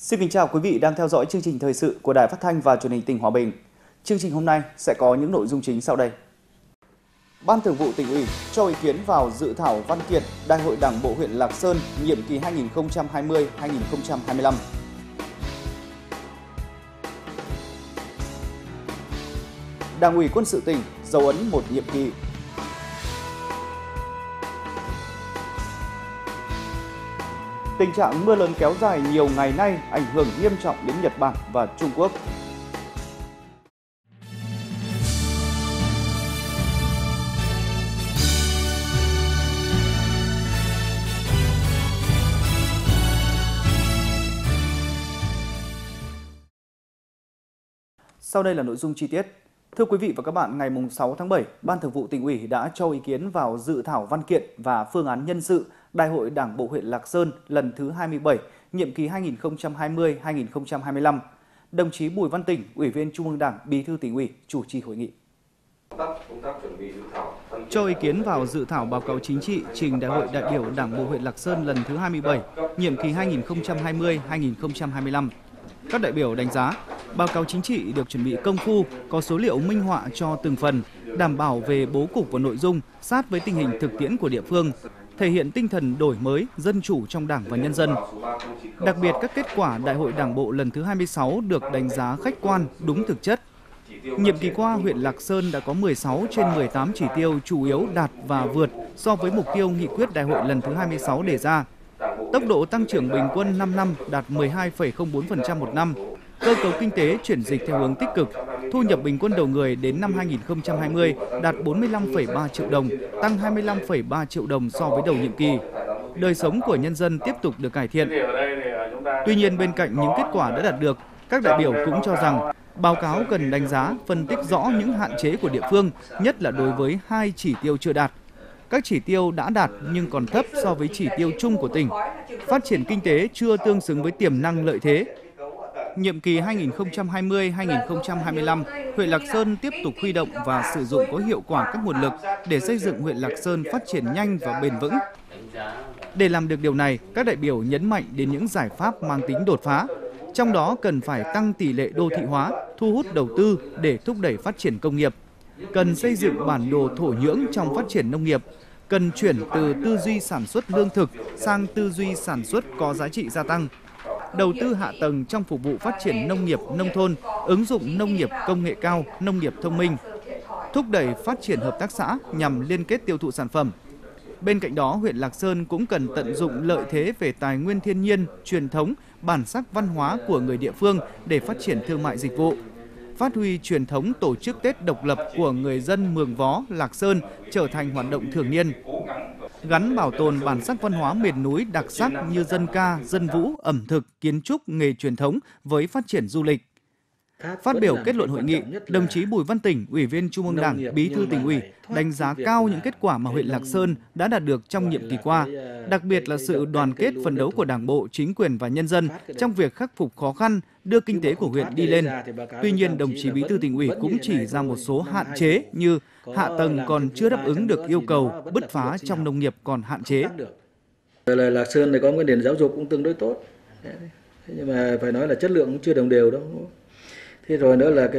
Xin kính chào quý vị đang theo dõi chương trình thời sự của Đài Phát thanh và Truyền hình tỉnh Hòa Bình. Chương trình hôm nay sẽ có những nội dung chính sau đây. Ban Thường vụ Tỉnh ủy cho ý kiến vào dự thảo văn kiện Đại hội Đảng bộ huyện Lạc Sơn nhiệm kỳ 2020-2025. Đảng ủy Quân sự tỉnh dấu ấn một nhiệm kỳ. Tình trạng mưa lớn kéo dài nhiều ngày nay ảnh hưởng nghiêm trọng đến Nhật Bản và Trung Quốc. Sau đây là nội dung chi tiết. Thưa quý vị và các bạn, ngày 6 tháng 7, Ban Thường vụ Tỉnh ủy đã cho ý kiến vào dự thảo văn kiện và phương án nhân sự Đại hội Đảng bộ huyện Lạc Sơn lần thứ 27, nhiệm kỳ 2020-2025. Đồng chí Bùi Văn Tỉnh, Ủy viên Trung ương Đảng, Bí thư Tỉnh ủy, chủ trì hội nghị. Cho ý kiến vào dự thảo báo cáo chính trị trình Đại hội đại biểu Đảng bộ huyện Lạc Sơn lần thứ 27, nhiệm kỳ 2020-2025. Các đại biểu đánh giá, báo cáo chính trị được chuẩn bị công phu, có số liệu minh họa cho từng phần, đảm bảo về bố cục và nội dung, sát với tình hình thực tiễn của địa phương, thể hiện tinh thần đổi mới, dân chủ trong Đảng và nhân dân. Đặc biệt, các kết quả Đại hội Đảng bộ lần thứ 26 được đánh giá khách quan, đúng thực chất. Nhiệm kỳ qua, huyện Lạc Sơn đã có 16 trên 18 chỉ tiêu chủ yếu đạt và vượt so với mục tiêu nghị quyết Đại hội lần thứ 26 đề ra. Tốc độ tăng trưởng bình quân 5 năm đạt 12,04% một năm. Cơ cấu kinh tế chuyển dịch theo hướng tích cực. Thu nhập bình quân đầu người đến năm 2020 đạt 45,3 triệu đồng, tăng 25,3 triệu đồng so với đầu nhiệm kỳ. Đời sống của nhân dân tiếp tục được cải thiện. Tuy nhiên, bên cạnh những kết quả đã đạt được, các đại biểu cũng cho rằng báo cáo cần đánh giá, phân tích rõ những hạn chế của địa phương, nhất là đối với 2 chỉ tiêu chưa đạt. Các chỉ tiêu đã đạt nhưng còn thấp so với chỉ tiêu chung của tỉnh. Phát triển kinh tế chưa tương xứng với tiềm năng lợi thế. Nhiệm kỳ 2020-2025, huyện Lạc Sơn tiếp tục huy động và sử dụng có hiệu quả các nguồn lực để xây dựng huyện Lạc Sơn phát triển nhanh và bền vững. Để làm được điều này, các đại biểu nhấn mạnh đến những giải pháp mang tính đột phá. Trong đó cần phải tăng tỷ lệ đô thị hóa, thu hút đầu tư để thúc đẩy phát triển công nghiệp. Cần xây dựng bản đồ thổ nhưỡng trong phát triển nông nghiệp. Cần chuyển từ tư duy sản xuất lương thực sang tư duy sản xuất có giá trị gia tăng. Đầu tư hạ tầng trong phục vụ phát triển nông nghiệp nông thôn, ứng dụng nông nghiệp công nghệ cao, nông nghiệp thông minh. Thúc đẩy phát triển hợp tác xã nhằm liên kết tiêu thụ sản phẩm. Bên cạnh đó, huyện Lạc Sơn cũng cần tận dụng lợi thế về tài nguyên thiên nhiên, truyền thống, bản sắc văn hóa của người địa phương để phát triển thương mại dịch vụ. Phát huy truyền thống tổ chức Tết độc lập của người dân Mường Vó, Lạc Sơn trở thành hoạt động thường niên. Gắn bảo tồn bản sắc văn hóa miền núi đặc sắc như dân ca, dân vũ, ẩm thực, kiến trúc, nghề truyền thống với phát triển du lịch. Phát biểu kết luận hội nghị, đồng chí Bùi Văn Tỉnh, Ủy viên Trung ương Đảng, Bí thư Tỉnh ủy, đánh giá cao những kết quả mà huyện Lạc Sơn đã đạt được trong nhiệm kỳ qua, đặc biệt là sự đoàn kết phấn đấu của Đảng bộ, chính quyền và nhân dân trong việc khắc phục khó khăn, đưa kinh tế của huyện đi lên. Tuy nhiên, đồng chí Bí thư Tỉnh ủy cũng chỉ ra một số hạn chế như hạ tầng còn chưa đáp ứng được yêu cầu, bứt phá trong nông nghiệp còn hạn chế. Lạc Sơn này có cái nền giáo dục cũng tương đối tốt, nhưng mà phải nói là chất lượng cũng chưa đồng đều đâu. Thế rồi nữa là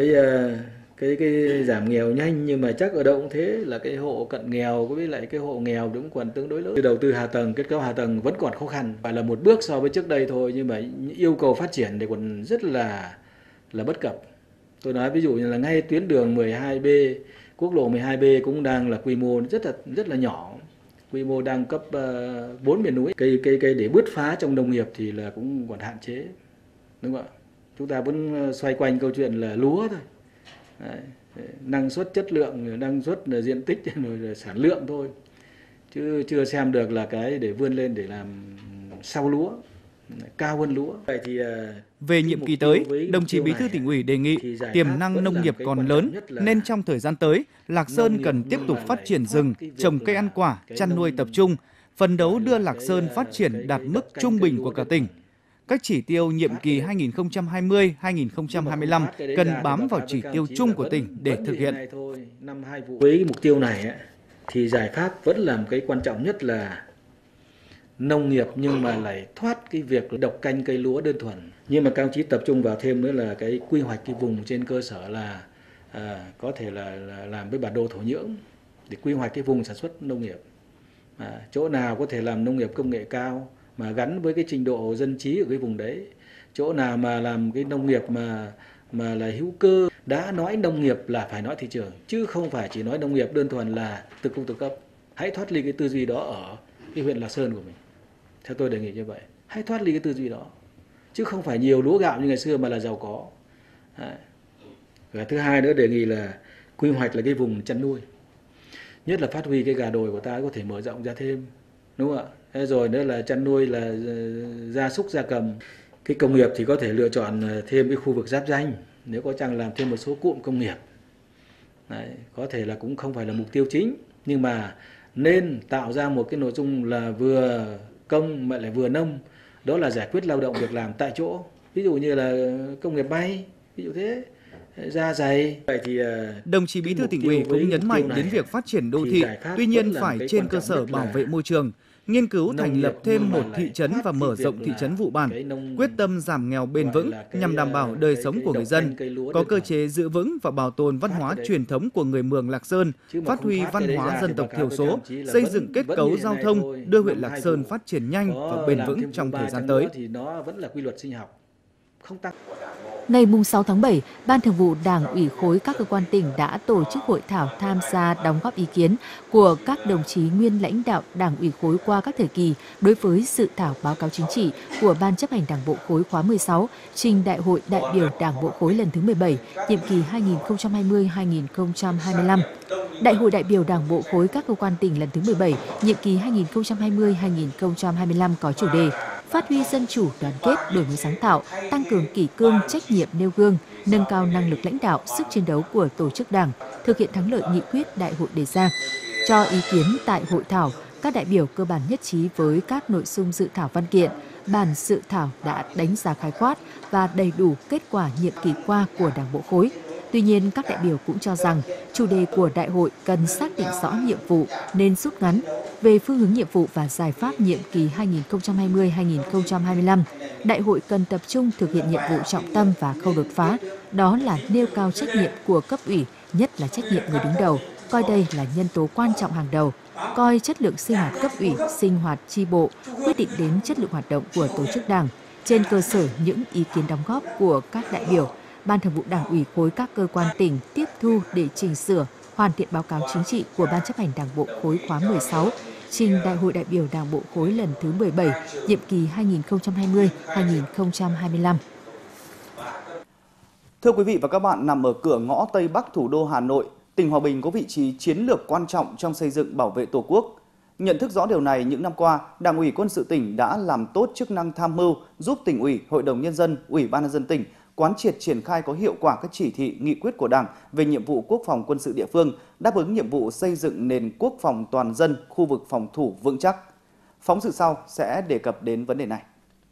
cái giảm nghèo nhanh, nhưng mà chắc ở đâu cũng thế, là cái hộ cận nghèo với lại cái hộ nghèo cũng còn tương đối lớn. Đầu tư hạ tầng, kết cấu hạ tầng vẫn còn khó khăn, phải là một bước so với trước đây thôi, nhưng mà yêu cầu phát triển thì còn rất là bất cập. Tôi nói ví dụ như là ngay tuyến đường 12B, quốc lộ 12B cũng đang là quy mô rất là nhỏ, quy mô đang cấp 4 miền núi. Cây để bứt phá trong nông nghiệp thì là cũng còn hạn chế, đúng không ạ? Chúng ta vẫn xoay quanh câu chuyện là lúa thôi. Đấy, năng suất, chất lượng, năng suất là diện tích rồi là sản lượng thôi. Chứ chưa xem được là cái để vươn lên để làm sau lúa, cao hơn lúa. Về nhiệm kỳ tới, đồng chí Bí thư Tỉnh ủy đề nghị tiềm năng nông nghiệp còn lớn nên trong thời gian tới, Lạc Sơn cần tiếp tục phát triển rừng, trồng cây ăn quả, chăn nuôi tập trung, phấn đấu đưa Lạc Sơn phát triển đạt mức trung bình của cả tỉnh. Các chỉ tiêu nhiệm kỳ 2020-2025 cần bám vào chỉ tiêu chung của tỉnh để thực hiện. Với mục tiêu này thì giải pháp vẫn là một cái quan trọng nhất là nông nghiệp nhưng mà lại thoát cái việc độc canh cây lúa đơn thuần. Nhưng mà các ông chí tập trung vào thêm nữa là cái quy hoạch cái vùng trên cơ sở là có thể là làm với bản đồ thổ nhưỡng để quy hoạch cái vùng sản xuất nông nghiệp. Chỗ nào có thể làm nông nghiệp công nghệ cao mà gắn với cái trình độ dân trí ở cái vùng đấy, chỗ nào mà làm cái nông nghiệp mà là hữu cơ. Đã nói nông nghiệp là phải nói thị trường, chứ không phải chỉ nói nông nghiệp đơn thuần là từ công từ cấp. Hãy thoát ly cái tư duy đó ở cái huyện Lạc Sơn của mình. Theo tôi đề nghị như vậy, hãy thoát ly cái tư duy đó, chứ không phải nhiều lúa gạo như ngày xưa mà là giàu có. Và thứ hai nữa đề nghị là quy hoạch là cái vùng chăn nuôi, nhất là phát huy cái gà đồi của ta có thể mở rộng ra thêm, đúng không ạ? Thế rồi nữa là chăn nuôi là gia súc gia cầm. Cái công nghiệp thì có thể lựa chọn thêm cái khu vực giáp ranh, nếu có chăng làm thêm một số cụm công nghiệp. Đấy, có thể là cũng không phải là mục tiêu chính, nhưng mà nên tạo ra một cái nội dung là vừa công mà lại vừa nông, đó là giải quyết lao động việc làm tại chỗ, ví dụ như là công nghiệp may, ví dụ thế, da giày. Vậy thì đồng chí Bí thư Tỉnh ủy cũng nhấn mạnh đến việc phát triển đô thị, tuy nhiên phải trên cơ sở bảo vệ môi trường, nghiên cứu thành lập thêm một thị trấn và mở rộng thị trấn Vụ Bản, quyết tâm giảm nghèo bền vững nhằm đảm bảo đời sống của người dân, có cơ chế giữ vững và bảo tồn văn hóa truyền thống của người Mường Lạc Sơn, phát huy văn hóa dân tộc thiểu số, xây dựng kết cấu giao thông, đưa huyện Lạc Sơn phát triển nhanh và bền vững trong thời gian tới. Ngày 6 tháng 7, Ban Thường vụ Đảng ủy khối các cơ quan tỉnh đã tổ chức hội thảo tham gia đóng góp ý kiến của các đồng chí nguyên lãnh đạo Đảng ủy khối qua các thời kỳ đối với dự thảo báo cáo chính trị của Ban chấp hành Đảng bộ khối khóa 16 trình Đại hội đại biểu Đảng bộ khối lần thứ 17, nhiệm kỳ 2020-2025. Đại hội đại biểu Đảng bộ khối các cơ quan tỉnh lần thứ 17, nhiệm kỳ 2020-2025 có chủ đề phát huy dân chủ, đoàn kết, đổi mới sáng tạo, tăng cường kỷ cương, trách nhiệm nêu gương, nâng cao năng lực lãnh đạo, sức chiến đấu của tổ chức Đảng, thực hiện thắng lợi nghị quyết đại hội đề ra. Cho ý kiến tại hội thảo, các đại biểu cơ bản nhất trí với các nội dung dự thảo văn kiện. Bản dự thảo đã đánh giá khái quát và đầy đủ kết quả nhiệm kỳ qua của Đảng bộ khối. Tuy nhiên, các đại biểu cũng cho rằng chủ đề của đại hội cần xác định rõ nhiệm vụ nên rút ngắn. Về phương hướng nhiệm vụ và giải pháp nhiệm kỳ 2020-2025, đại hội cần tập trung thực hiện nhiệm vụ trọng tâm và khâu đột phá, đó là nêu cao trách nhiệm của cấp ủy, nhất là trách nhiệm người đứng đầu, coi đây là nhân tố quan trọng hàng đầu, coi chất lượng sinh hoạt cấp ủy, sinh hoạt chi bộ, quyết định đến chất lượng hoạt động của tổ chức Đảng. Trên cơ sở những ý kiến đóng góp của các đại biểu, Ban Thường vụ Đảng ủy khối các cơ quan tỉnh tiếp thu để chỉnh sửa, hoàn thiện báo cáo chính trị của Ban chấp hành Đảng bộ khối khóa 16, trình Đại hội đại biểu Đảng bộ khối lần thứ 17, nhiệm kỳ 2020-2025. Thưa quý vị và các bạn, nằm ở cửa ngõ Tây Bắc thủ đô Hà Nội, tỉnh Hòa Bình có vị trí chiến lược quan trọng trong xây dựng bảo vệ Tổ quốc. Nhận thức rõ điều này, những năm qua, Đảng ủy Quân sự tỉnh đã làm tốt chức năng tham mưu, giúp Tỉnh ủy, Hội đồng Nhân dân, Ủy ban Nhân dân tỉnh quán triệt triển khai có hiệu quả các chỉ thị, nghị quyết của Đảng về nhiệm vụ quốc phòng quân sự địa phương, đáp ứng nhiệm vụ xây dựng nền quốc phòng toàn dân, khu vực phòng thủ vững chắc. Phóng sự sau sẽ đề cập đến vấn đề này.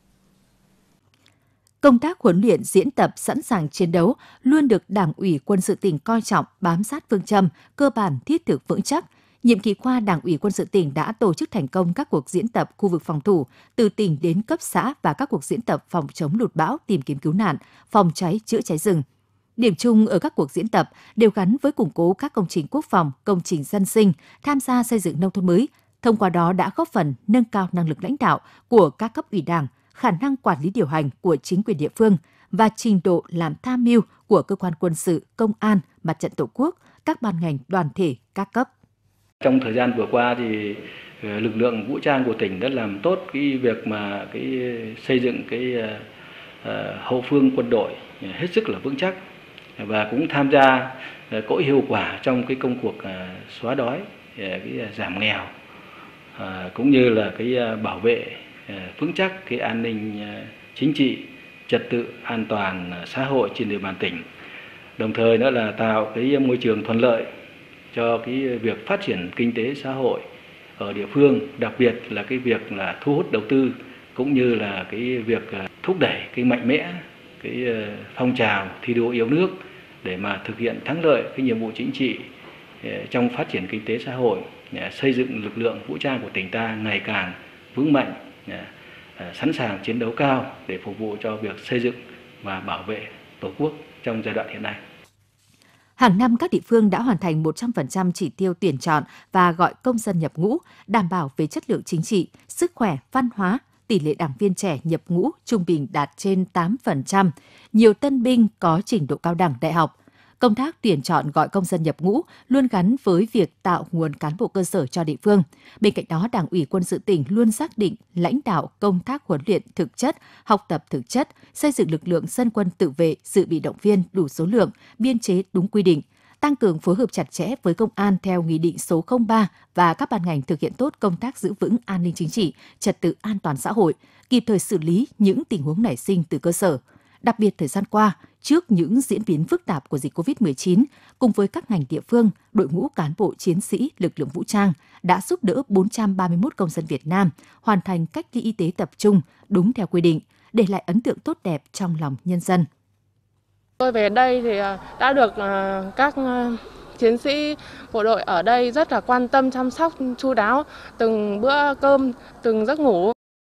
Công tác huấn luyện, diễn tập, sẵn sàng chiến đấu luôn được Đảng ủy Quân sự tỉnh coi trọng, bám sát phương châm, cơ bản, thiết thực, vững chắc. Nhiệm kỳ qua, Đảng ủy Quân sự tỉnh đã tổ chức thành công các cuộc diễn tập khu vực phòng thủ từ tỉnh đến cấp xã và các cuộc diễn tập phòng chống lụt bão, tìm kiếm cứu nạn, phòng cháy, chữa cháy rừng. Điểm chung ở các cuộc diễn tập đều gắn với củng cố các công trình quốc phòng, công trình dân sinh, tham gia xây dựng nông thôn mới. Thông qua đó đã góp phần nâng cao năng lực lãnh đạo của các cấp ủy Đảng, khả năng quản lý điều hành của chính quyền địa phương và trình độ làm tham mưu của cơ quan quân sự, công an, mặt trận Tổ quốc, các ban ngành, đoàn thể, các cấp. Trong thời gian vừa qua thì lực lượng vũ trang của tỉnh đã làm tốt cái việc mà xây dựng hậu phương quân đội hết sức là vững chắc và cũng tham gia có hiệu quả trong cái công cuộc xóa đói, giảm nghèo cũng như là bảo vệ vững chắc cái an ninh chính trị, trật tự an toàn xã hội trên địa bàn tỉnh. Đồng thời nữa là tạo cái môi trường thuận lợi cho cái việc phát triển kinh tế xã hội ở địa phương, đặc biệt là cái việc là thu hút đầu tư cũng như là cái việc thúc đẩy cái mạnh mẽ cái phong trào thi đua yêu nước để mà thực hiện thắng lợi cái nhiệm vụ chính trị trong phát triển kinh tế xã hội, xây dựng lực lượng vũ trang của tỉnh ta ngày càng vững mạnh, sẵn sàng chiến đấu cao để phục vụ cho việc xây dựng và bảo vệ Tổ quốc trong giai đoạn hiện nay. Hàng năm, các địa phương đã hoàn thành 100% chỉ tiêu tuyển chọn và gọi công dân nhập ngũ, đảm bảo về chất lượng chính trị, sức khỏe, văn hóa. Tỷ lệ đảng viên trẻ nhập ngũ trung bình đạt trên 8%, nhiều tân binh có trình độ cao đẳng đại học. Công tác tuyển chọn gọi công dân nhập ngũ luôn gắn với việc tạo nguồn cán bộ cơ sở cho địa phương. Bên cạnh đó, Đảng ủy Quân sự tỉnh luôn xác định lãnh đạo công tác huấn luyện thực chất, học tập thực chất, xây dựng lực lượng dân quân tự vệ, dự bị động viên đủ số lượng, biên chế đúng quy định, tăng cường phối hợp chặt chẽ với công an theo Nghị định số 03 và các ban ngành thực hiện tốt công tác giữ vững an ninh chính trị, trật tự an toàn xã hội, kịp thời xử lý những tình huống nảy sinh từ cơ sở. Đặc biệt thời gian qua, trước những diễn biến phức tạp của dịch COVID-19, cùng với các ngành địa phương, đội ngũ cán bộ chiến sĩ lực lượng vũ trang đã giúp đỡ 431 công dân Việt Nam hoàn thành cách ly y tế tập trung đúng theo quy định, để lại ấn tượng tốt đẹp trong lòng nhân dân. Tôi về đây thì đã được các chiến sĩ bộ đội ở đây rất là quan tâm chăm sóc chu đáo từng bữa cơm, từng giấc ngủ.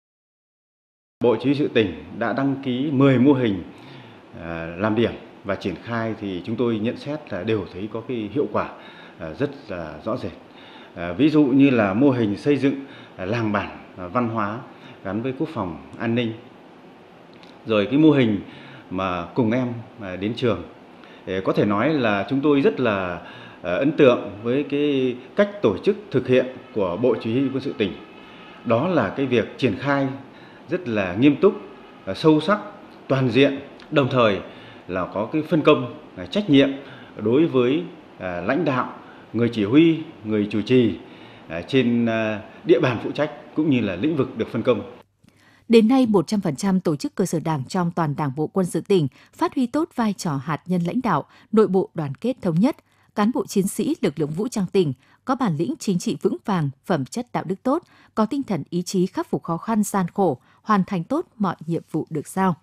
Bộ Chỉ huy sự tỉnh đã đăng ký 10 mô hình làm điểm và triển khai thì chúng tôi nhận xét là đều thấy có cái hiệu quả rất là rõ rệt. Ví dụ như là mô hình xây dựng làng bản văn hóa gắn với quốc phòng an ninh. Rồi cái mô hình mà cùng em đến trường. Có thể nói là chúng tôi rất là ấn tượng với cái cách tổ chức thực hiện của Bộ Chỉ huy Quân sự tỉnh. Đó là cái việc triển khai rất là nghiêm túc, sâu sắc, toàn diện, đồng thời là có cái phân công, trách nhiệm đối với lãnh đạo, người chỉ huy, người chủ trì trên địa bàn phụ trách cũng như là lĩnh vực được phân công. Đến nay, 100% tổ chức cơ sở đảng trong toàn Đảng bộ Quân sự tỉnh phát huy tốt vai trò hạt nhân lãnh đạo, nội bộ đoàn kết thống nhất. Cán bộ chiến sĩ lực lượng vũ trang tỉnh có bản lĩnh chính trị vững vàng, phẩm chất đạo đức tốt, có tinh thần ý chí khắc phục khó khăn gian khổ, hoàn thành tốt mọi nhiệm vụ được giao.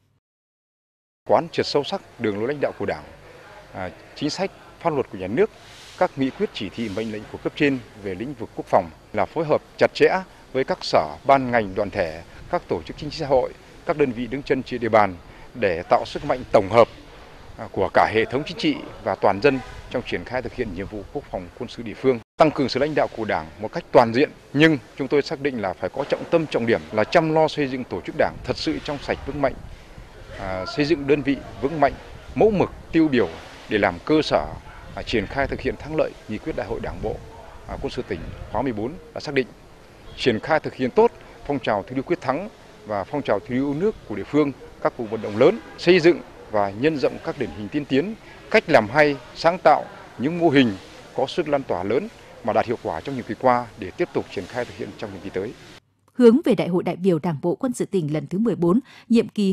Quán triệt sâu sắc đường lối lãnh đạo của Đảng, chính sách, pháp luật của nhà nước, các nghị quyết chỉ thị mệnh lệnh của cấp trên về lĩnh vực quốc phòng, là phối hợp chặt chẽ với các sở, ban ngành, đoàn thể, các tổ chức chính trị xã hội, các đơn vị đứng chân trên địa bàn để tạo sức mạnh tổng hợp của cả hệ thống chính trị và toàn dân trong triển khai thực hiện nhiệm vụ quốc phòng quân sự địa phương, tăng cường sự lãnh đạo của Đảng một cách toàn diện. Nhưng chúng tôi xác định là phải có trọng tâm trọng điểm là chăm lo xây dựng tổ chức Đảng thật sự trong sạch vững mạnh, xây dựng đơn vị vững mạnh, mẫu mực, tiêu biểu để làm cơ sở triển khai thực hiện thắng lợi nghị quyết Đại hội Đảng bộ Quân sự tỉnh khóa 14 đã xác định, triển khai thực hiện tốt phong trào thi đua quyết thắng và phong trào thi đua yêu nước của địa phương, các cuộc vận động lớn, xây dựng và nhân rộng các điển hình tiên tiến, cách làm hay, sáng tạo, những mô hình có sức lan tỏa lớn mà đạt hiệu quả trong nhiệm kỳ qua để tiếp tục triển khai thực hiện trong nhiệm kỳ tới. Hướng về Đại hội đại biểu Đảng bộ Quân sự tỉnh lần thứ 14, nhiệm kỳ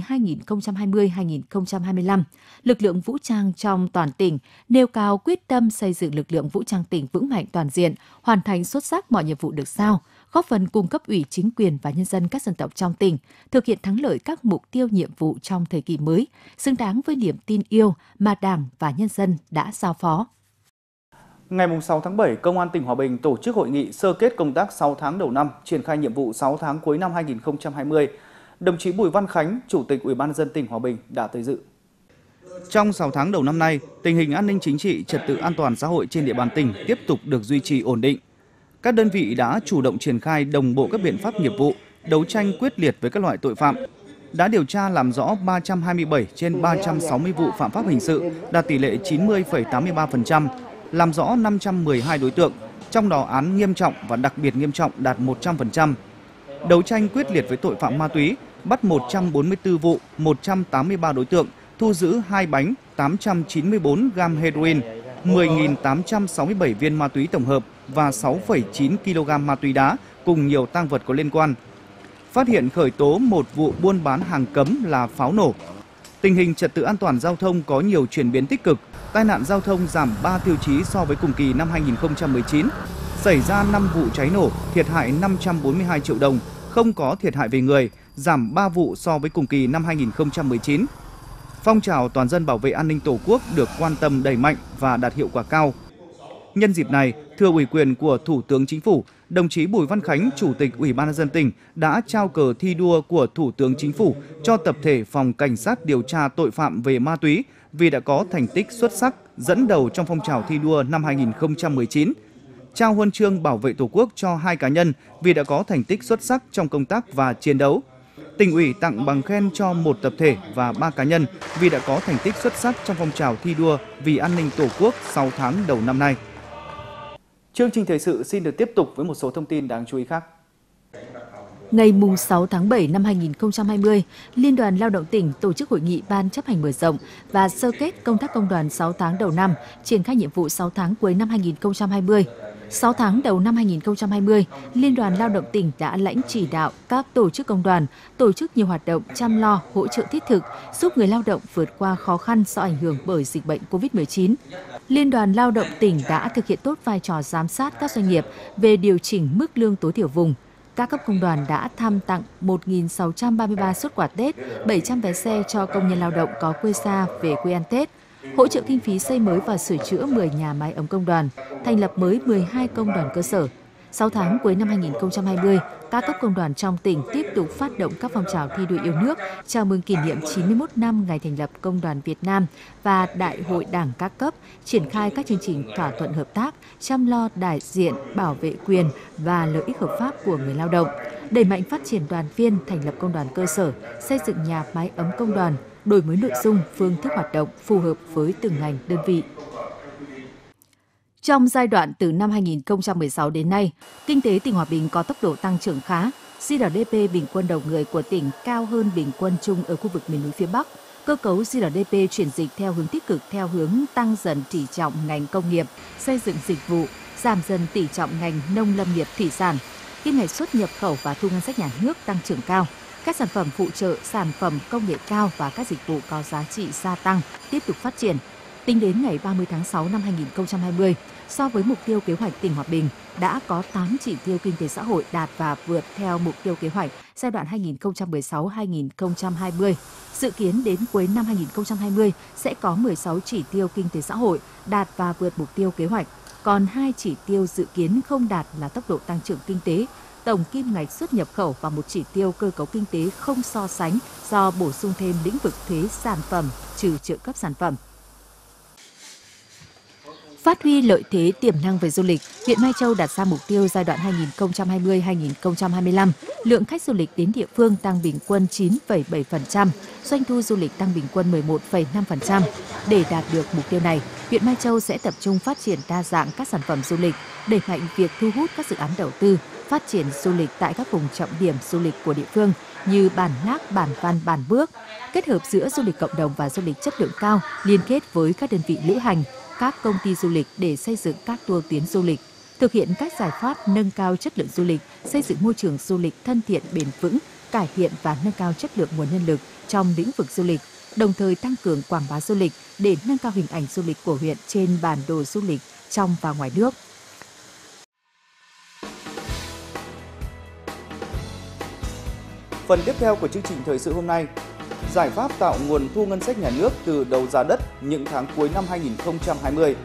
2020-2025, lực lượng vũ trang trong toàn tỉnh nêu cao quyết tâm xây dựng lực lượng vũ trang tỉnh vững mạnh toàn diện, hoàn thành xuất sắc mọi nhiệm vụ được giao, góp phần cung cấp ủy chính quyền và nhân dân các dân tộc trong tỉnh thực hiện thắng lợi các mục tiêu nhiệm vụ trong thời kỳ mới, xứng đáng với niềm tin yêu mà Đảng và nhân dân đã giao phó. Ngày 6 tháng 7, Công an tỉnh Hòa Bình tổ chức hội nghị sơ kết công tác 6 tháng đầu năm, triển khai nhiệm vụ 6 tháng cuối năm 2020. Đồng chí Bùi Văn Khánh, Chủ tịch Ủy ban nhân dân tỉnh Hòa Bình đã tới dự. Trong 6 tháng đầu năm nay, tình hình an ninh chính trị, trật tự an toàn xã hội trên địa bàn tỉnh tiếp tục được duy trì ổn định. Các đơn vị đã chủ động triển khai đồng bộ các biện pháp nghiệp vụ, đấu tranh quyết liệt với các loại tội phạm, đã điều tra làm rõ 327 trên 360 vụ phạm pháp hình sự, đạt tỷ lệ 90,83%, làm rõ 512 đối tượng, trong đó án nghiêm trọng và đặc biệt nghiêm trọng đạt 100%. Đấu tranh quyết liệt với tội phạm ma túy, bắt 144 vụ, 183 đối tượng, thu giữ 2 bánh, 894 gam heroin, 10.867 viên ma túy tổng hợp và 6,9 kg ma túy đá cùng nhiều tang vật có liên quan. Phát hiện khởi tố một vụ buôn bán hàng cấm là pháo nổ. Tình hình trật tự an toàn giao thông có nhiều chuyển biến tích cực, tai nạn giao thông giảm 3 tiêu chí so với cùng kỳ năm 2019. Xảy ra 5 vụ cháy nổ, thiệt hại 542 triệu đồng, không có thiệt hại về người, giảm 3 vụ so với cùng kỳ năm 2019. Phong trào toàn dân bảo vệ an ninh Tổ quốc được quan tâm đẩy mạnh và đạt hiệu quả cao. Nhân dịp này, thưa ủy quyền của Thủ tướng Chính phủ, đồng chí Bùi Văn Khánh, Chủ tịch Ủy ban nhân dân tỉnh đã trao cờ thi đua của Thủ tướng Chính phủ cho tập thể Phòng Cảnh sát điều tra tội phạm về ma túy vì đã có thành tích xuất sắc dẫn đầu trong phong trào thi đua năm 2019. Trao huân chương bảo vệ Tổ quốc cho 2 cá nhân vì đã có thành tích xuất sắc trong công tác và chiến đấu. Tỉnh ủy tặng bằng khen cho 1 tập thể và 3 cá nhân vì đã có thành tích xuất sắc trong phong trào thi đua vì an ninh Tổ quốc 6 tháng đầu năm nay. Chương trình thời sự xin được tiếp tục với một số thông tin đáng chú ý khác. Ngày 6 tháng 7 năm 2020, Liên đoàn Lao động tỉnh tổ chức hội nghị Ban chấp hành mở rộng và sơ kết công tác công đoàn 6 tháng đầu năm, triển khai nhiệm vụ 6 tháng cuối năm 2020. 6 tháng đầu năm 2020, Liên đoàn Lao động tỉnh đã lãnh chỉ đạo các tổ chức công đoàn tổ chức nhiều hoạt động chăm lo, hỗ trợ thiết thực, giúp người lao động vượt qua khó khăn do ảnh hưởng bởi dịch bệnh COVID-19. Liên đoàn Lao động tỉnh đã thực hiện tốt vai trò giám sát các doanh nghiệp về điều chỉnh mức lương tối thiểu vùng. Các cấp công đoàn đã thăm tặng 1.633 suất quà Tết, 700 vé xe cho công nhân lao động có quê xa về quê ăn Tết, hỗ trợ kinh phí xây mới và sửa chữa 10 nhà máy ấm công đoàn, thành lập mới 12 công đoàn cơ sở. 6 tháng cuối năm 2020, các cấp công đoàn trong tỉnh tiếp tục phát động các phong trào thi đua yêu nước, chào mừng kỷ niệm 91 năm ngày thành lập Công đoàn Việt Nam và Đại hội Đảng các cấp, triển khai các chương trình thỏa thuận hợp tác, chăm lo đại diện, bảo vệ quyền và lợi ích hợp pháp của người lao động, đẩy mạnh phát triển đoàn viên, thành lập công đoàn cơ sở, xây dựng nhà máy ấm công đoàn, đổi mới nội dung, phương thức hoạt động phù hợp với từng ngành, đơn vị. Trong giai đoạn từ năm 2016 đến nay, kinh tế tỉnh Hòa Bình có tốc độ tăng trưởng khá. GDP bình quân đầu người của tỉnh cao hơn bình quân chung ở khu vực miền núi phía Bắc. Cơ cấu GDP chuyển dịch theo hướng tích cực theo hướng tăng dần tỷ trọng ngành công nghiệp, xây dựng dịch vụ, giảm dần tỷ trọng ngành nông lâm nghiệp thủy sản. Kim ngạch xuất nhập khẩu và thu ngân sách nhà nước tăng trưởng cao. Các sản phẩm phụ trợ, sản phẩm công nghệ cao và các dịch vụ có giá trị gia tăng tiếp tục phát triển. Tính đến ngày 30 tháng 6 năm 2020, so với mục tiêu kế hoạch tỉnh Hòa Bình đã có 8 chỉ tiêu kinh tế xã hội đạt và vượt theo mục tiêu kế hoạch giai đoạn 2016-2020. Dự kiến đến cuối năm 2020 sẽ có 16 chỉ tiêu kinh tế xã hội đạt và vượt mục tiêu kế hoạch, còn 2 chỉ tiêu dự kiến không đạt là tốc độ tăng trưởng kinh tế, tổng kim ngạch xuất nhập khẩu và một chỉ tiêu cơ cấu kinh tế không so sánh do bổ sung thêm lĩnh vực thuế sản phẩm trừ trợ cấp sản phẩm. Phát huy lợi thế tiềm năng về du lịch, huyện Mai Châu đặt ra mục tiêu giai đoạn 2020-2025, lượng khách du lịch đến địa phương tăng bình quân 9,7%, doanh thu du lịch tăng bình quân 11,5%. Để đạt được mục tiêu này, huyện Mai Châu sẽ tập trung phát triển đa dạng các sản phẩm du lịch, đẩy mạnh việc thu hút các dự án đầu tư, phát triển du lịch tại các vùng trọng điểm du lịch của địa phương như Bản Lác, Bản Văn, Bản Bước, kết hợp giữa du lịch cộng đồng và du lịch chất lượng cao, liên kết với các đơn vị lữ hành, các công ty du lịch để xây dựng các tour tuyến du lịch, thực hiện các giải pháp nâng cao chất lượng du lịch, xây dựng môi trường du lịch thân thiện bền vững, cải thiện và nâng cao chất lượng nguồn nhân lực trong lĩnh vực du lịch, đồng thời tăng cường quảng bá du lịch để nâng cao hình ảnh du lịch của huyện trên bản đồ du lịch trong và ngoài nước. Phần tiếp theo của chương trình thời sự hôm nay, giải pháp tạo nguồn thu ngân sách nhà nước từ đấu giá đất những tháng cuối năm 2020.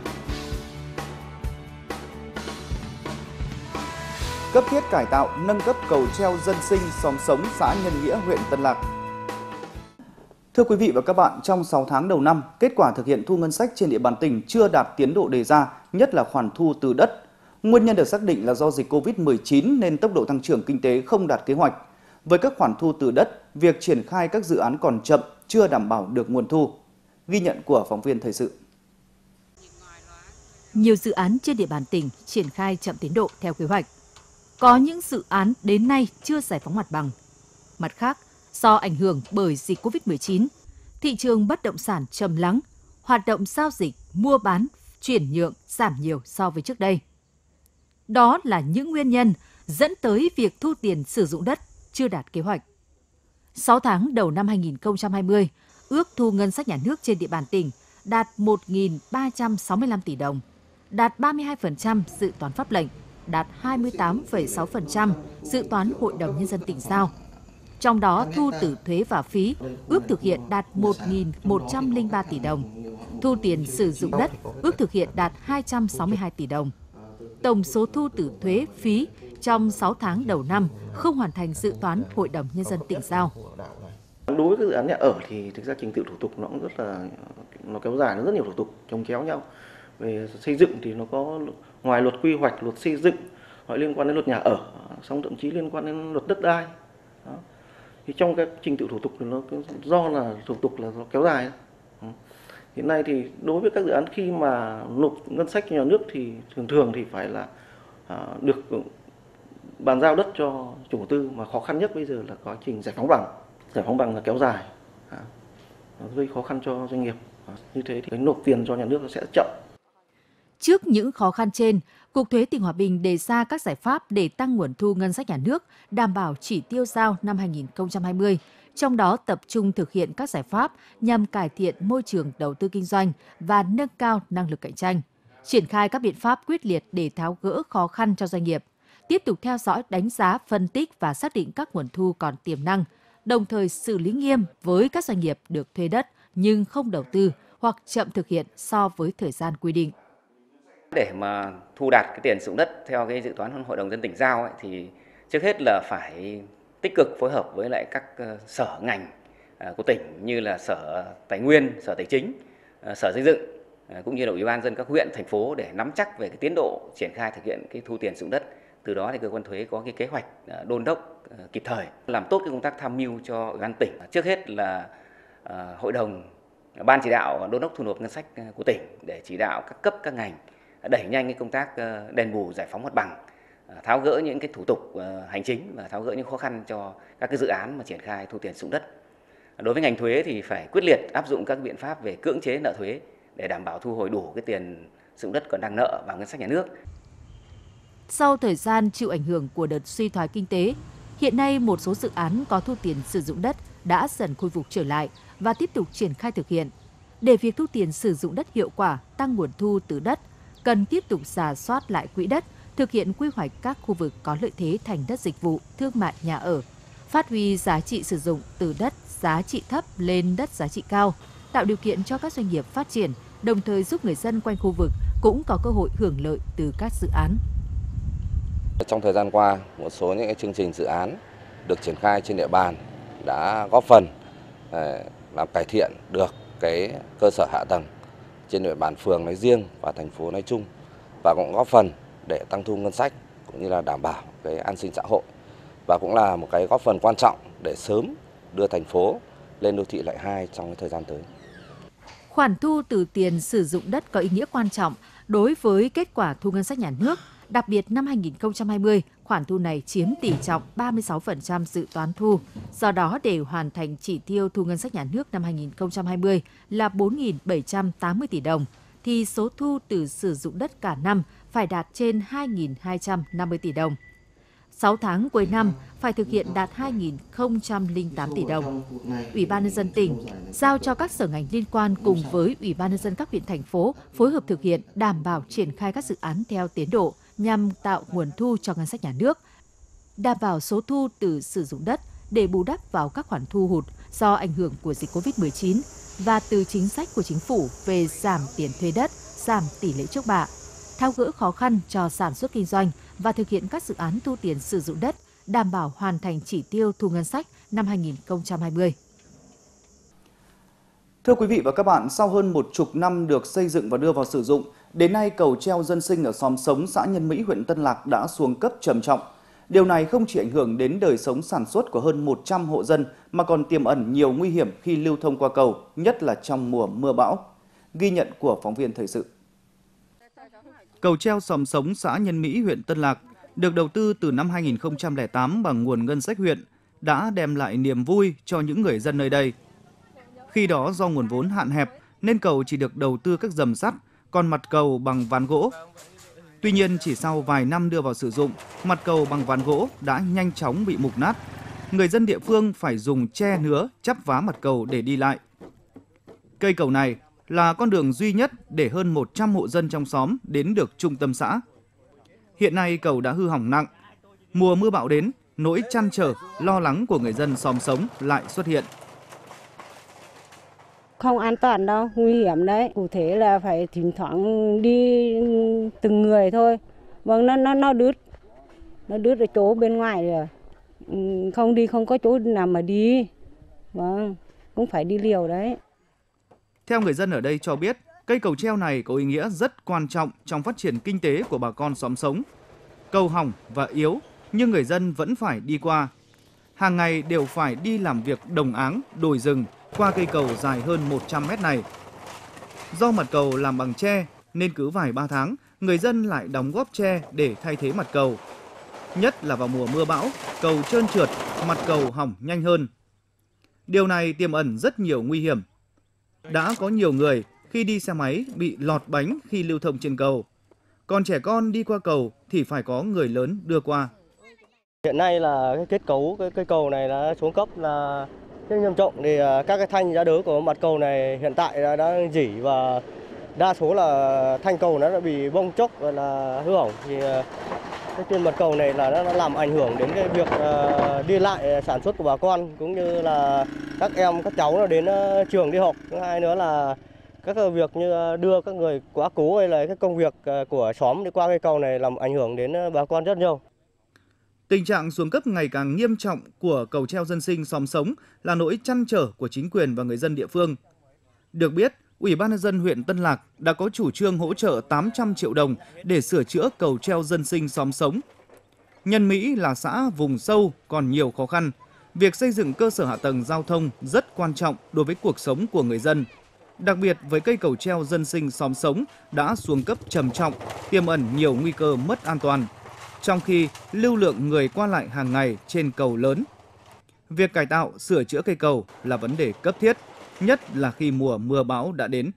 Cấp thiết cải tạo, nâng cấp cầu treo dân sinh xóm Sống, xã Nhân Nghĩa, huyện Tân Lạc. Thưa quý vị và các bạn, trong 6 tháng đầu năm, kết quả thực hiện thu ngân sách trên địa bàn tỉnh chưa đạt tiến độ đề ra, nhất là khoản thu từ đất. Nguyên nhân được xác định là do dịch Covid-19 nên tốc độ tăng trưởng kinh tế không đạt kế hoạch. Với các khoản thu từ đất, việc triển khai các dự án còn chậm, chưa đảm bảo được nguồn thu. Ghi nhận của phóng viên thời sự. Nhiều dự án trên địa bàn tỉnh triển khai chậm tiến độ theo kế hoạch. Có những dự án đến nay chưa giải phóng mặt bằng. Mặt khác, do ảnh hưởng bởi dịch Covid-19, thị trường bất động sản trầm lắng, hoạt động giao dịch, mua bán, chuyển nhượng giảm nhiều so với trước đây. Đó là những nguyên nhân dẫn tới việc thu tiền sử dụng đất chưa đạt kế hoạch. 6 tháng đầu năm 2020, ước thu ngân sách nhà nước trên địa bàn tỉnh đạt 1.365 tỷ đồng, đạt 32% dự toán pháp lệnh, đạt 28,6% dự toán Hội đồng Nhân dân tỉnh giao. Trong đó, thu từ thuế và phí ước thực hiện đạt 1.103 tỷ đồng. Thu tiền sử dụng đất ước thực hiện đạt 262 tỷ đồng. Tổng số thu từ thuế, phí trong 6 tháng đầu năm không hoàn thành dự toán Hội đồng Nhân dân tỉnh giao. Đối với các dự án nhà ở thì thực ra trình tự thủ tục nó cũng nó kéo dài, nó rất nhiều thủ tục chồng chéo nhau. Về xây dựng thì nó có ngoài luật quy hoạch, luật xây dựng, nó liên quan đến luật nhà ở, xong thậm chí liên quan đến luật đất đai. Đó. Thì trong các trình tự thủ tục thì nó do là thủ tục là nó kéo dài. Hiện nay thì đối với các dự án khi mà nộp ngân sách cho nhà nước thì thường thì phải là được bàn giao đất cho chủ đầu tư, mà khó khăn nhất bây giờ là quá trình giải phóng bằng. Giải phóng bằng là kéo dài, gây khó khăn cho doanh nghiệp. Như thế thì cái nộp tiền cho nhà nước nó sẽ chậm. Trước những khó khăn trên, Cục Thuế tỉnh Hòa Bình đề ra các giải pháp để tăng nguồn thu ngân sách nhà nước, đảm bảo chỉ tiêu giao năm 2020. Trong đó tập trung thực hiện các giải pháp nhằm cải thiện môi trường đầu tư kinh doanh và nâng cao năng lực cạnh tranh. Triển khai các biện pháp quyết liệt để tháo gỡ khó khăn cho doanh nghiệp. Tiếp tục theo dõi, đánh giá, phân tích và xác định các nguồn thu còn tiềm năng, đồng thời xử lý nghiêm với các doanh nghiệp được thuê đất nhưng không đầu tư hoặc chậm thực hiện so với thời gian quy định. Để mà thu đạt cái tiền sử dụng đất theo cái dự toán Hội đồng dân tỉnh giao thì trước hết là phải tích cực phối hợp với lại các sở ngành của tỉnh như là Sở Tài nguyên, Sở Tài chính, Sở Xây dựng cũng như là Ủy ban nhân dân các huyện, thành phố để nắm chắc về cái tiến độ triển khai thực hiện cái thu tiền sử dụng đất. Từ đó thì cơ quan thuế có cái kế hoạch đôn đốc kịp thời, làm tốt cái công tác tham mưu cho Ủy ban tỉnh. Trước hết là Hội đồng Ban chỉ đạo đôn đốc thu nộp ngân sách của tỉnh để chỉ đạo các cấp các ngành đẩy nhanh cái công tác đền bù giải phóng mặt bằng, tháo gỡ những cái thủ tục hành chính và tháo gỡ những khó khăn cho các cái dự án mà triển khai thu tiền sử dụng đất. Đối với ngành thuế thì phải quyết liệt áp dụng các biện pháp về cưỡng chế nợ thuế để đảm bảo thu hồi đủ cái tiền sử dụng đất còn đang nợ vào ngân sách nhà nước. Sau thời gian chịu ảnh hưởng của đợt suy thoái kinh tế, hiện nay một số dự án có thu tiền sử dụng đất đã dần khôi phục trở lại và tiếp tục triển khai thực hiện. Để việc thu tiền sử dụng đất hiệu quả, tăng nguồn thu từ đất, cần tiếp tục rà soát lại quỹ đất, thực hiện quy hoạch các khu vực có lợi thế thành đất dịch vụ, thương mại, nhà ở, phát huy giá trị sử dụng từ đất giá trị thấp lên đất giá trị cao, tạo điều kiện cho các doanh nghiệp phát triển, đồng thời giúp người dân quanh khu vực cũng có cơ hội hưởng lợi từ các dự án. Trong thời gian qua, một số những chương trình dự án được triển khai trên địa bàn đã góp phần làm cải thiện được cái cơ sở hạ tầng trên địa bàn phường nói riêng và thành phố nói chung, và cũng góp phần để tăng thu ngân sách cũng như là đảm bảo cái an sinh xã hội, và cũng là một cái góp phần quan trọng để sớm đưa thành phố lên đô thị loại 2 trong cái thời gian tới. Khoản thu từ tiền sử dụng đất có ý nghĩa quan trọng đối với kết quả thu ngân sách nhà nước. Đặc biệt năm 2020, khoản thu này chiếm tỷ trọng 36% dự toán thu. Do đó, để hoàn thành chỉ tiêu thu ngân sách nhà nước năm 2020 là 4.780 tỷ đồng, thì số thu từ sử dụng đất cả năm phải đạt trên 2.250 tỷ đồng. 6 tháng cuối năm phải thực hiện đạt 2.008 tỷ đồng. Ủy ban nhân dân tỉnh giao cho các sở ngành liên quan cùng với Ủy ban nhân dân các huyện thành phố phối hợp thực hiện, đảm bảo triển khai các dự án theo tiến độ nhằm tạo nguồn thu cho ngân sách nhà nước, đảm bảo số thu từ sử dụng đất để bù đắp vào các khoản thu hụt do ảnh hưởng của dịch Covid-19 và từ chính sách của chính phủ về giảm tiền thuê đất, giảm tỷ lệ trước bạ, tháo gỡ khó khăn cho sản xuất kinh doanh và thực hiện các dự án thu tiền sử dụng đất, đảm bảo hoàn thành chỉ tiêu thu ngân sách năm 2020. Thưa quý vị và các bạn, sau hơn 10 năm được xây dựng và đưa vào sử dụng, đến nay cầu treo dân sinh ở xóm Sống, xã Nhân Mỹ, huyện Tân Lạc đã xuống cấp trầm trọng. Điều này không chỉ ảnh hưởng đến đời sống sản xuất của hơn 100 hộ dân mà còn tiềm ẩn nhiều nguy hiểm khi lưu thông qua cầu, nhất là trong mùa mưa bão. Ghi nhận của phóng viên thời sự. Cầu treo xóm Sống, xã Nhân Mỹ, huyện Tân Lạc được đầu tư từ năm 2008 bằng nguồn ngân sách huyện, đã đem lại niềm vui cho những người dân nơi đây. Khi đó do nguồn vốn hạn hẹp nên cầu chỉ được đầu tư các dầm sắt, còn mặt cầu bằng ván gỗ. Tuy nhiên chỉ sau vài năm đưa vào sử dụng, mặt cầu bằng ván gỗ đã nhanh chóng bị mục nát. Người dân địa phương phải dùng tre nứa chắp vá mặt cầu để đi lại. Cây cầu này là con đường duy nhất để hơn 100 hộ dân trong xóm đến được trung tâm xã. Hiện nay cầu đã hư hỏng nặng. Mùa mưa bão đến, nỗi trăn trở, lo lắng của người dân xóm Sống lại xuất hiện. Không an toàn đâu, nguy hiểm đấy. Cụ thể là phải thỉnh thoảng đi từng người thôi. Vâng, nó đứt ở chỗ bên ngoài rồi. Không đi không có chỗ nào mà đi. Vâng, cũng phải đi liều đấy. Theo người dân ở đây cho biết, cây cầu treo này có ý nghĩa rất quan trọng trong phát triển kinh tế của bà con xóm sống. Cầu hỏng và yếu, nhưng người dân vẫn phải đi qua. Hàng ngày đều phải đi làm việc đồng áng, đồi rừng qua cây cầu dài hơn 100 mét này. Do mặt cầu làm bằng tre nên cứ vài 3 tháng, người dân lại đóng góp tre để thay thế mặt cầu. Nhất là vào mùa mưa bão, cầu trơn trượt, mặt cầu hỏng nhanh hơn. Điều này tiềm ẩn rất nhiều nguy hiểm. Đã có nhiều người khi đi xe máy bị lọt bánh khi lưu thông trên cầu. Còn trẻ con đi qua cầu thì phải có người lớn đưa qua. Hiện nay là cái kết cấu cây cầu này đã xuống cấp là rất nghiêm trọng, thì các cái thanh giá đỡ của mặt cầu này hiện tại đã rỉ và đa số là thanh cầu nó đã bị bong chóc và là hư hỏng. Thì cái trên mặt cầu này là nó làm ảnh hưởng đến cái việc đi lại sản xuất của bà con, cũng như là các em các cháu nó đến trường đi học. Thứ hai nữa là các việc như đưa các người quá cố hay là các công việc của xóm đi qua cây cầu này làm ảnh hưởng đến bà con rất nhiều. Tình trạng xuống cấp ngày càng nghiêm trọng của cầu treo dân sinh xóm sống là nỗi trăn trở của chính quyền và người dân địa phương. Được biết, Ủy ban nhân dân huyện Tân Lạc đã có chủ trương hỗ trợ 800 triệu đồng để sửa chữa cầu treo dân sinh xóm sống. Nhân Mỹ là xã vùng sâu còn nhiều khó khăn. Việc xây dựng cơ sở hạ tầng giao thông rất quan trọng đối với cuộc sống của người dân. Đặc biệt với cây cầu treo dân sinh xóm sống đã xuống cấp trầm trọng, tiềm ẩn nhiều nguy cơ mất an toàn, trong khi lưu lượng người qua lại hàng ngày trên cầu lớn. Việc cải tạo, sửa chữa cây cầu là vấn đề cấp thiết, nhất là khi mùa mưa bão đã đến.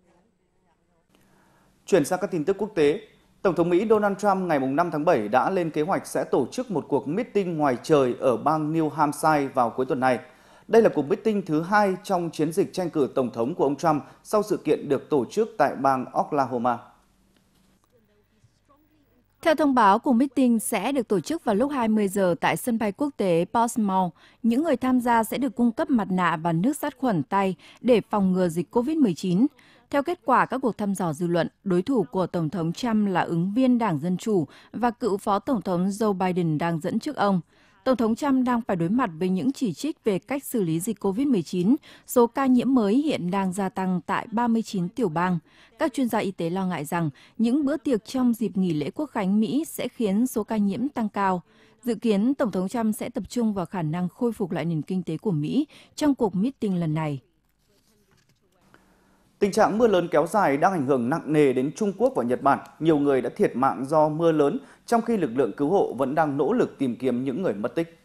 Chuyển sang các tin tức quốc tế, Tổng thống Mỹ Donald Trump ngày 5 tháng 7 đã lên kế hoạch sẽ tổ chức một cuộc meeting ngoài trời ở bang New Hampshire vào cuối tuần này. Đây là cuộc meeting thứ 2 trong chiến dịch tranh cử Tổng thống của ông Trump sau sự kiện được tổ chức tại bang Oklahoma. Theo thông báo, cuộc meeting sẽ được tổ chức vào lúc 20 giờ tại sân bay quốc tế Portsmouth. Những người tham gia sẽ được cung cấp mặt nạ và nước sát khuẩn tay để phòng ngừa dịch COVID-19. Theo kết quả các cuộc thăm dò dư luận, đối thủ của Tổng thống Trump là ứng viên Đảng Dân Chủ và cựu Phó Tổng thống Joe Biden đang dẫn trước ông. Tổng thống Trump đang phải đối mặt với những chỉ trích về cách xử lý dịch COVID-19. Số ca nhiễm mới hiện đang gia tăng tại 39 tiểu bang. Các chuyên gia y tế lo ngại rằng những bữa tiệc trong dịp nghỉ lễ Quốc khánh Mỹ sẽ khiến số ca nhiễm tăng cao. Dự kiến, Tổng thống Trump sẽ tập trung vào khả năng khôi phục lại nền kinh tế của Mỹ trong cuộc meeting lần này. Tình trạng mưa lớn kéo dài đang ảnh hưởng nặng nề đến Trung Quốc và Nhật Bản. Nhiều người đã thiệt mạng do mưa lớn, trong khi lực lượng cứu hộ vẫn đang nỗ lực tìm kiếm những người mất tích.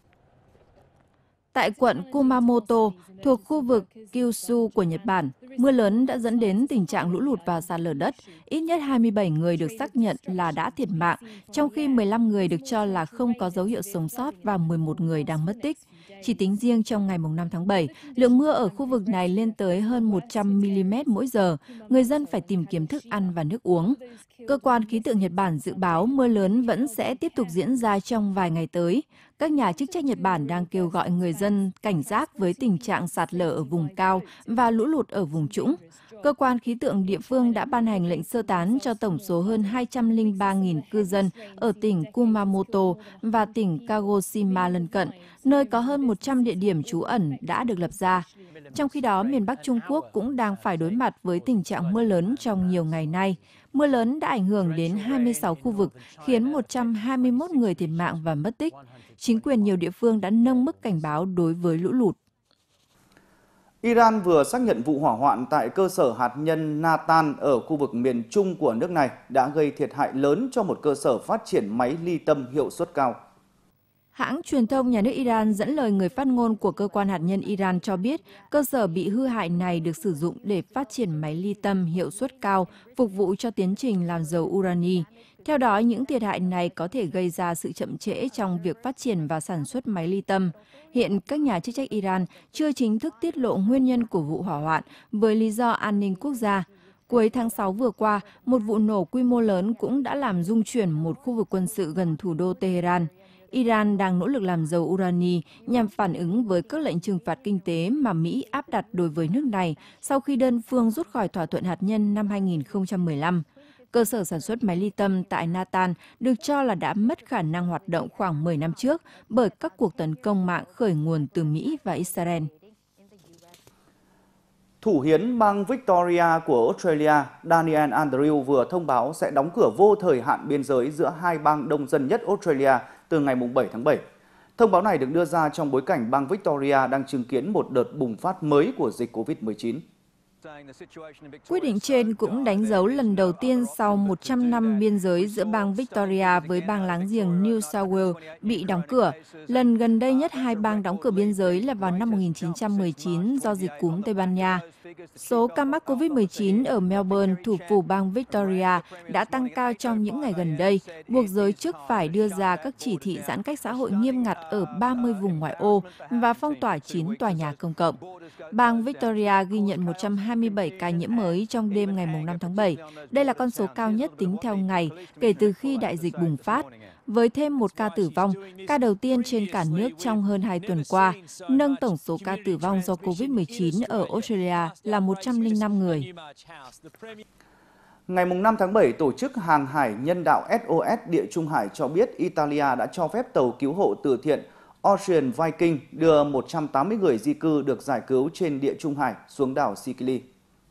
Tại quận Kumamoto, thuộc khu vực Kyushu của Nhật Bản, mưa lớn đã dẫn đến tình trạng lũ lụt và sạt lở đất. Ít nhất 27 người được xác nhận là đã thiệt mạng, trong khi 15 người được cho là không có dấu hiệu sống sót và 11 người đang mất tích. Chỉ tính riêng trong ngày 5 tháng 7, lượng mưa ở khu vực này lên tới hơn 100 mm mỗi giờ. Người dân phải tìm kiếm thức ăn và nước uống. Cơ quan khí tượng Nhật Bản dự báo mưa lớn vẫn sẽ tiếp tục diễn ra trong vài ngày tới. Các nhà chức trách Nhật Bản đang kêu gọi người dân cảnh giác với tình trạng sạt lở ở vùng cao và lũ lụt ở vùng trũng. Cơ quan khí tượng địa phương đã ban hành lệnh sơ tán cho tổng số hơn 203.000 cư dân ở tỉnh Kumamoto và tỉnh Kagoshima lân cận, nơi có hơn 100 địa điểm trú ẩn đã được lập ra. Trong khi đó, miền Bắc Trung Quốc cũng đang phải đối mặt với tình trạng mưa lớn trong nhiều ngày nay. Mưa lớn đã ảnh hưởng đến 26 khu vực, khiến 121 người thiệt mạng và mất tích. Chính quyền nhiều địa phương đã nâng mức cảnh báo đối với lũ lụt. Iran vừa xác nhận vụ hỏa hoạn tại cơ sở hạt nhân Natan ở khu vực miền Trung của nước này đã gây thiệt hại lớn cho một cơ sở phát triển máy ly tâm hiệu suất cao. Hãng truyền thông nhà nước Iran dẫn lời người phát ngôn của cơ quan hạt nhân Iran cho biết cơ sở bị hư hại này được sử dụng để phát triển máy ly tâm hiệu suất cao phục vụ cho tiến trình làm dầu urani. Theo đó, những thiệt hại này có thể gây ra sự chậm trễ trong việc phát triển và sản xuất máy ly tâm. Hiện các nhà chức trách Iran chưa chính thức tiết lộ nguyên nhân của vụ hỏa hoạn với lý do an ninh quốc gia. Cuối tháng 6 vừa qua, một vụ nổ quy mô lớn cũng đã làm rung chuyển một khu vực quân sự gần thủ đô Tehran. Iran đang nỗ lực làm giàu urani nhằm phản ứng với các lệnh trừng phạt kinh tế mà Mỹ áp đặt đối với nước này sau khi đơn phương rút khỏi thỏa thuận hạt nhân năm 2015. Cơ sở sản xuất máy li tâm tại Natan được cho là đã mất khả năng hoạt động khoảng 10 năm trước bởi các cuộc tấn công mạng khởi nguồn từ Mỹ và Israel. Thủ hiến bang Victoria của Australia, Daniel Andrews vừa thông báo sẽ đóng cửa vô thời hạn biên giới giữa hai bang đông dân nhất Australia từ ngày 7 tháng 7. Thông báo này được đưa ra trong bối cảnh bang Victoria đang chứng kiến một đợt bùng phát mới của dịch COVID-19. Quyết định trên cũng đánh dấu lần đầu tiên sau 100 năm biên giới giữa bang Victoria với bang láng giềng New South Wales bị đóng cửa. Lần gần đây nhất hai bang đóng cửa biên giới là vào năm 1919 do dịch cúm Tây Ban Nha. Số ca mắc COVID-19 ở Melbourne, thủ phủ bang Victoria, đã tăng cao trong những ngày gần đây, buộc giới chức phải đưa ra các chỉ thị giãn cách xã hội nghiêm ngặt ở 30 vùng ngoại ô và phong tỏa 9 tòa nhà công cộng. Bang Victoria ghi nhận 127 ca nhiễm mới trong đêm ngày 5 tháng 7. Đây là con số cao nhất tính theo ngày kể từ khi đại dịch bùng phát, với thêm một ca tử vong, ca đầu tiên trên cả nước trong hơn 2 tuần qua, nâng tổng số ca tử vong do COVID-19 ở Australia là 105 người. Ngày 5 tháng 7, Tổ chức Hàng hải Nhân đạo SOS Địa Trung Hải cho biết Italia đã cho phép tàu cứu hộ từ thiện Ocean Viking đưa 180 người di cư được giải cứu trên Địa Trung Hải xuống đảo Sicily.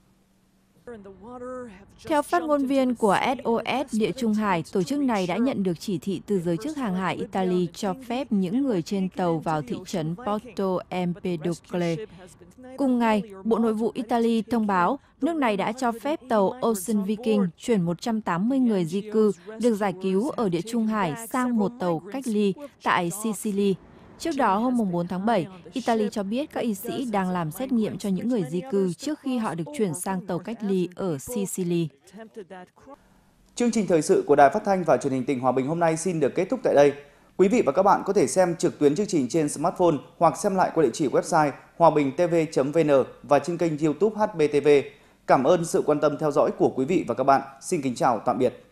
Theo phát ngôn viên của SOS Địa Trung Hải, tổ chức này đã nhận được chỉ thị từ giới chức hàng hải Italy cho phép những người trên tàu vào thị trấn Porto Empedocle. Cùng ngày, Bộ Nội vụ Italy thông báo nước này đã cho phép tàu Ocean Viking chuyển 180 người di cư được giải cứu ở Địa Trung Hải sang một tàu cách ly tại Sicily. Trước đó, hôm 4 tháng 7, Italy cho biết các y sĩ đang làm xét nghiệm cho những người di cư trước khi họ được chuyển sang tàu cách ly ở Sicily. Chương trình thời sự của Đài Phát thanh và Truyền hình tỉnh Hòa Bình hôm nay xin được kết thúc tại đây. Quý vị và các bạn có thể xem trực tuyến chương trình trên smartphone hoặc xem lại qua địa chỉ website hoabinhtv.vn và trên kênh YouTube HBTV. Cảm ơn sự quan tâm theo dõi của quý vị và các bạn. Xin kính chào tạm biệt.